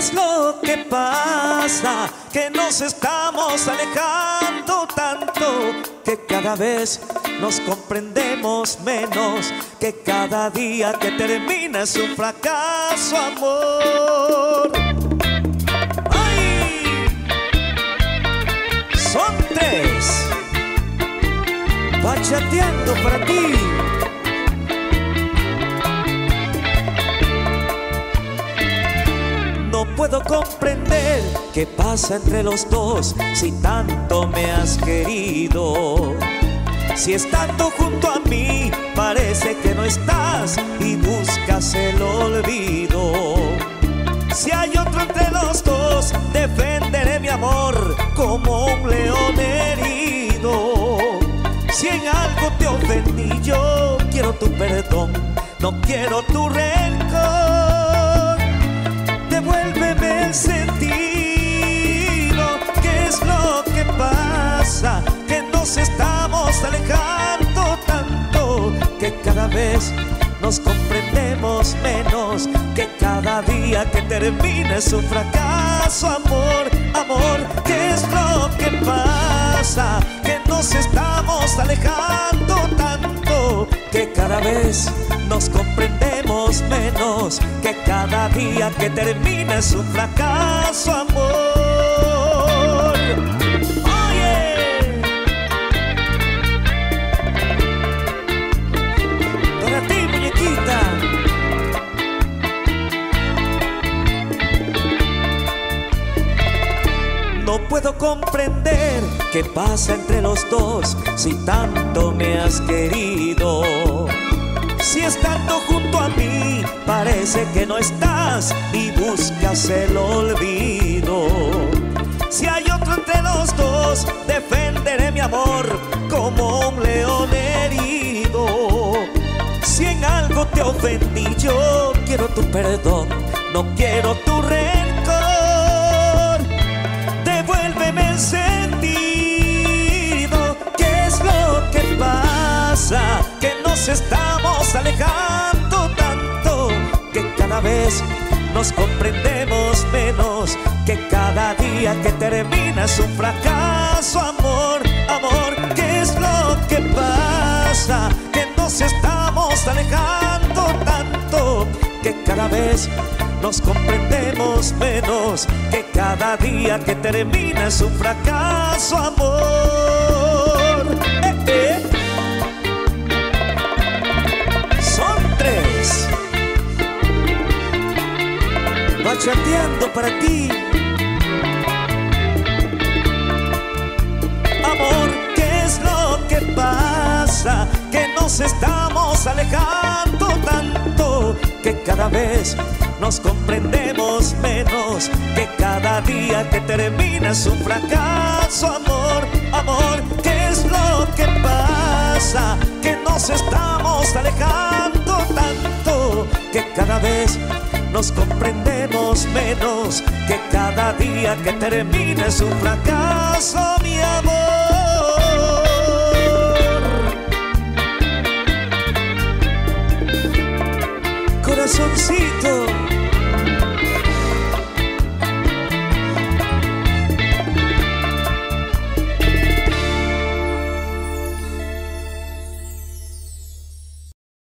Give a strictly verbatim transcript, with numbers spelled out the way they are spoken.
es lo que pasa? Que nos estamos alejando tanto, que cada vez nos comprendemos menos, que cada día que termina es un fracaso, amor. ¡Ay! Son tres. Bachateando para ti. No puedo comprender qué pasa entre los dos si tanto me has querido. Si estando junto a mí parece que no estás y buscas el olvido. Si hay otro entre los dos, defenderé mi amor como un león herido. Si en algo te ofendí, yo quiero tu perdón, no quiero tu rencor. Devuélveme el sentido. ¿Qué es lo que pasa? Que nos estamos alejando tanto, que cada vez nos comprendemos menos, que cada día que termina es un fracaso, amor, amor. ¿Qué es lo que pasa? Que nos estamos alejando tanto, que cada vez nos comprendemos menos, que cada día que termina es un fracaso, amor. Oye, para ti, muñequita. No puedo comprender qué pasa entre los dos si tanto me has querido. Si estando junto a mí parece que no estás y buscas el olvido. Si hay otro entre los dos, defenderé mi amor como un león herido. Si en algo te ofendí, yo quiero tu perdón, no quiero tu rencor. Devuélveme el sentido. ¿Qué es lo que pasa? Que nos estamos alejando tanto, que cada vez nos comprendemos menos, que cada día que termina es un fracaso, amor, amor. ¿Qué es lo que pasa? Que nos estamos alejando tanto, que cada vez nos comprendemos menos, que cada día que termina es un fracaso, amor. Eh, eh. Bachateando para ti. Amor, ¿qué es lo que pasa? Que nos estamos alejando tanto, que cada vez nos comprendemos menos, que cada día que termina es un fracaso, amor, amor. ¿Qué es lo que pasa? Que nos estamos alejando tanto, que cada vez nos comprendemos menos, que cada día que termina es un fracaso, mi amor. Corazoncito.